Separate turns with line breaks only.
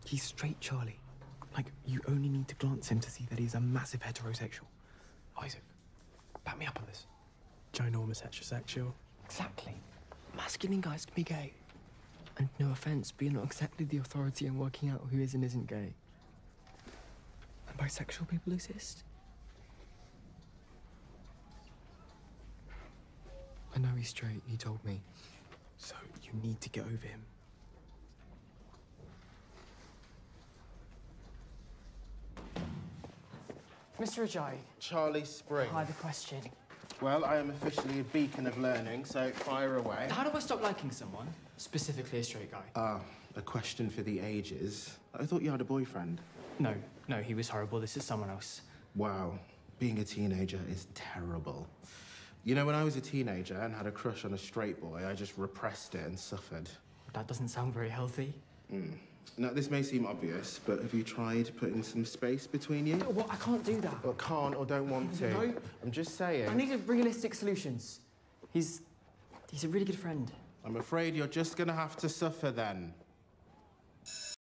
He's straight, Charlie. Like, you only need to glance him to see that he's a massive heterosexual.
Isaac, back me up on this.
Ginormous heterosexual.
Exactly. Masculine guys can be gay. And no offence, but you're not exactly the authority in working out who is and isn't gay. And bisexual people exist. I know he's straight, he told me. So you need to get over him.
Mr. Ajayi.
Charlie Spring.
Hi, the question.
Well, I am officially a beacon of learning, so fire away.
How do I stop liking someone, specifically a straight guy?
A question for the ages. I thought you had a boyfriend.
No, he was horrible. This is someone else.
Wow, being a teenager is terrible. You know, when I was a teenager and had a crush on a straight boy, I just repressed it and suffered.
That doesn't sound very healthy.
Now, this may seem obvious, but have you tried putting some space between you?
No, what? I can't do that.
Well, can't or don't want to.
No.
I'm just saying.
I need realistic solutions. He's a really good friend.
I'm afraid you're just gonna have to suffer then.